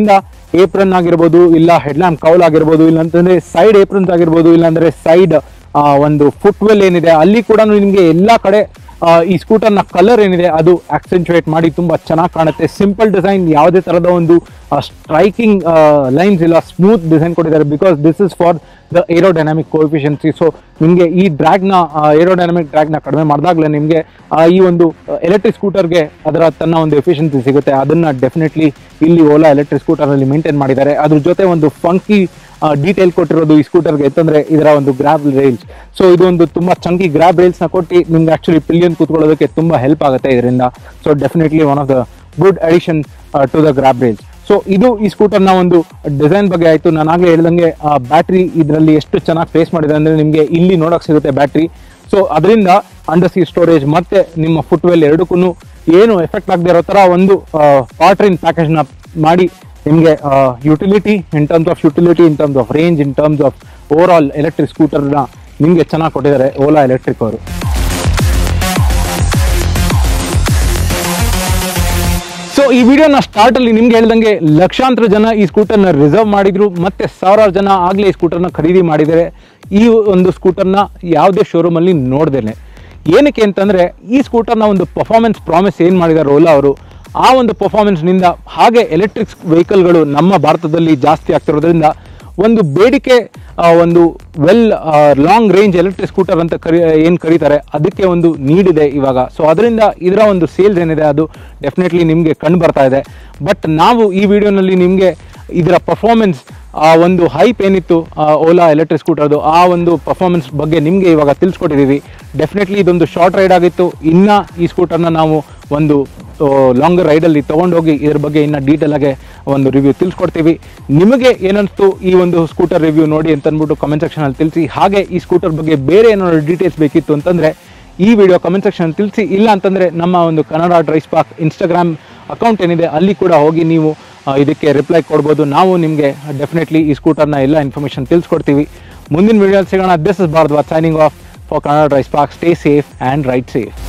ಏಪ್ರನ್ ಆಗಿರ್ಬೋದು, ಇಲ್ಲ ಹೆಡ್ಲ್ಯಾಂಪ್ ಕೌಲ್ ಆಗಿರ್ಬೋದು, ಇಲ್ಲಾಂತಂದ್ರೆ ಸೈಡ್ ಏಪ್ರನ್ಸ್ ಆಗಿರ್ಬೋದು, ಇಲ್ಲಾಂದ್ರೆ ಸೈಡ್ ಒಂದು ಫುಟ್ವೆಲ್ ಏನಿದೆ ಅಲ್ಲಿ ಕೂಡ ನಿಮಗೆ ಎಲ್ಲ ಕಡೆ ಈ ಸ್ಕೂಟರ್ನ ಕಲರ್ ಏನಿದೆ ಅದು ಆಕ್ಸೆಂಚುಯೇಟ್ ಮಾಡಿ ತುಂಬಾ ಚೆನ್ನಾಗಿ ಕಾಣುತ್ತೆ. ಸಿಂಪಲ್ ಡಿಸೈನ್, ಯಾವುದೇ ತರದ ಒಂದು ಸ್ಟ್ರೈಕಿಂಗ್ ಲೈನ್ಸ್ ಇಲ್ಲ, ಸ್ಮೂತ್ ಡಿಸೈನ್ ಕೊಟ್ಟಿದ್ದಾರೆ. Because this is for the aerodynamic coefficiency. ಸೊ ನಿಮಗೆ ಈ ಡ್ರ್ಯಾಗ್ನ ಏರೋಡೈನಾಮಿಕ್ ಡ್ರ್ಯಾಗ್ನ ಕಡಿಮೆ ಮಾಡಿದಾಗಲೇ ನಿಮಗೆ ಈ ಒಂದು ಎಲೆಕ್ಟ್ರಿಕ್ ಸ್ಕೂಟರ್ಗೆ ಅದರ ತನ್ನ ಒಂದು ಎಫಿಷಿಯನ್ಸಿ ಸಿಗುತ್ತೆ. ಅದನ್ನ ಡೆಫಿನೆಟ್ಲಿ ಇಲ್ಲಿ ಓಲಾ ಎಲೆಕ್ಟ್ರಿಕ್ ಸ್ಕೂಟರ್ ಅಲ್ಲಿ ಮೇಂಟೈನ್ ಮಾಡಿದ್ದಾರೆ. ಅದ್ರ ಜೊತೆ ಒಂದು ಫಂಕಿ ಡೀಟೇಲ್ ಕೊಟ್ಟಿರೋದು ಈ ಸ್ಕೂಟರ್ಗೆ ಅಂತಂದ್ರೆ ಇದರ ಒಂದು ಗ್ರಾಬ್ ರೈಲ್ಸ್. ಸೊ ಇದು ಒಂದು ತುಂಬಾ ಚಂಕಿ ಗ್ರಾಬ್ ರೈಲ್ಸ್ ನ ಕೊಟ್ಟು ನಿಮ್ಗೆ ಆಕ್ಚುಲಿ ಪಿಲಿಯನ್ ಕೂತ್ಕೊಳ್ಳೋದಕ್ಕೆ ತುಂಬಾ ಹೆಲ್ಪ್ ಆಗುತ್ತೆ ಇದರಿಂದ. So definitely one of the good addition to the grab rails. So ಇದು ಈ ಸ್ಕೂಟರ್ನ ಒಂದು ಡಿಸೈನ್ ಬಗ್ಗೆ ಆಯ್ತು. ನಾನು ಆಗ್ಲೇ ಹೇಳ್ದಂಗೆ ಬ್ಯಾಟ್ರಿ ಇದರಲ್ಲಿ ಎಷ್ಟು ಚೆನ್ನಾಗಿ ಫೇಸ್ ಮಾಡಿದೆ ಅಂದ್ರೆ ನಿಮಗೆ ಇಲ್ಲಿ ನೋಡಕ್ ಸಿಗುತ್ತೆ ಬ್ಯಾಟ್ರಿ. ಸೊ ಅದರಿಂದ ಅಂಡರ್ ಸೀಟ್ ಸ್ಟೋರೇಜ್ ಮತ್ತೆ ನಿಮ್ಮ ಫುಟ್ವೆಲ್ ಎರಡಕ್ಕೂ ಏನು ಎಫೆಕ್ಟ್ ಆಗದೆ ಇರೋ ತರ ಒಂದು ಪಾರ್ಟ್ರಿನ್ ಪ್ಯಾಕೇಜ್ ನ ಮಾಡಿ ನಿಮಗೆ utility in terms of utility, in terms of range, in terms of overall electric ಸ್ಕೂಟರ್ನ ನಿಮಗೆ ಚೆನ್ನಾಗಿ ಕೊಟ್ಟಿದ್ದಾರೆ ಓಲಾ ಎಲೆಕ್ಟ್ರಿಕ್ ಅವರು. ಸೊ ಈ ವಿಡಿಯೋನ ಸ್ಟಾರ್ಟ್ ಅಲ್ಲಿ ನಿಮ್ಗೆ ಹೇಳ್ದಂಗೆ ಲಕ್ಷಾಂತರ ಜನ ಈ ಸ್ಕೂಟರ್ನ ರಿಸರ್ವ್ ಮಾಡಿದ್ರು, ಮತ್ತೆ ಸಾವಿರಾರು ಜನ ಆಗ್ಲೇ ಈ ಸ್ಕೂಟರ್ನ ಖರೀದಿ ಮಾಡಿದ್ದಾರೆ. ಈ ಒಂದು ಸ್ಕೂಟರ್ನ ಯಾವುದೇ ಶೋರೂಮ್ ಅಲ್ಲಿ ನೋಡ್ದೇನೆ. ಏನಕ್ಕೆ ಅಂತಂದ್ರೆ ಈ ಸ್ಕೂಟರ್ನ ಒಂದು ಪರ್ಫಾರ್ಮೆನ್ಸ್ ಪ್ರಾಮಿಸ್ ಏನ್ ಮಾಡಿದ್ದಾರೆ ಓಲಾ ಅವರು, ಆ ಒಂದು ಪರ್ಫಾರ್ಮೆನ್ಸ್ ನಿಂದ ಹಾಗೆ ಎಲೆಕ್ಟ್ರಿಕ್ ವೆಹಿಕಲ್ಗಳು ನಮ್ಮ ಭಾರತದಲ್ಲಿ ಜಾಸ್ತಿ ಆಗ್ತಿರೋದ್ರಿಂದ ಒಂದು ಬೇಡಿಕೆ ಒಂದು well long range electric scooter ಅಂತ ಏನು ಕರೀತಾರೆ ಅದಕ್ಕೆ ಒಂದು ನೀಡ್ ಇದೆ ಇವಾಗ. ಸೊ ಅದರಿಂದ ಇದರ ಒಂದು ಸೇಲ್ಸ್ ಏನಿದೆ ಅದು ಡೆಫಿನೆಟ್ಲಿ ನಿಮಗೆ ಕಂಡು ಬರ್ತಾ ಇದೆ. ಬಟ್ ನಾವು ಈ ವಿಡಿಯೋನಲ್ಲಿ ನಿಮಗೆ ಇದರ ಪರ್ಫಾರ್ಮೆನ್ಸ್ ಒಂದು ಹೈಪ್ ಏನಿತ್ತು ಓಲಾ ಎಲೆಕ್ಟ್ರಿಕ್ ಸ್ಕೂಟರ್ದು, ಆ ಒಂದು ಪರ್ಫಾರ್ಮೆನ್ಸ್ ಬಗ್ಗೆ ನಿಮಗೆ ಇವಾಗ ತಿಳಿಸ್ಕೊಟ್ಟಿದ್ದೀವಿ. ಡೆಫಿನೆಟ್ಲಿ ಇದೊಂದು ಶಾರ್ಟ್ ರೈಡ್ ಆಗಿತ್ತು. ಇನ್ನು ಈ ಸ್ಕೂಟರ್ನ ನಾವು ಒಂದು ಲಾಂಗರ್ ರೈಡಲ್ಲಿ ತೊಗೊಂಡೋಗಿ ಇದ್ರ ಬಗ್ಗೆ ಇನ್ನು ಡೀಟೇಲ್ ಆಗಿ ಒಂದು ರಿವ್ಯೂ ತಿಳಿಸ್ಕೊಡ್ತೀವಿ. ನಿಮಗೆ ಏನನ್ನಿಸ್ತು ಈ ಒಂದು ಸ್ಕೂಟರ್ ರಿವ್ಯೂ ನೋಡಿ ಅಂತ ಅಂದ್ಬಿಟ್ಟು ಕಮೆಂಟ್ ಸೆಕ್ಷನಲ್ಲಿ ತಿಳಿಸಿ. ಹಾಗೆ ಈ ಸ್ಕೂಟರ್ ಬಗ್ಗೆ ಬೇರೆ ಏನಾದ್ರು ಡೀಟೇಲ್ಸ್ ಬೇಕಿತ್ತು ಅಂತಂದರೆ ಈ ವಿಡಿಯೋ ಕಮೆಂಟ್ ಸೆಕ್ಷನ್ ತಿಳಿಸಿ. ಇಲ್ಲ ಅಂತಂದರೆ ನಮ್ಮ ಒಂದು Kannada Drive Spark Instagram account ಏನಿದೆ ಅಲ್ಲಿ ಕೂಡ ಹೋಗಿ ನೀವು ಇದಕ್ಕೆ ರಿಪ್ಲೈ ಕೊಡ್ಬೋದು. ನಾವು ನಿಮಗೆ ಡೆಫಿನೆಟ್ಲಿ ಈ ಸ್ಕೂಟರ್ನ ಎಲ್ಲ ಇನ್ಫಾರ್ಮೇಷನ್ ತಿಳಿಸ್ಕೊಡ್ತೀವಿ. ಮುಂದಿನ ವಿಡಿಯೋಲಿ ಸಿಗೋಣ. This is Bharadwaj signing off for Kannada Drive Spark. Stay safe and ride safe.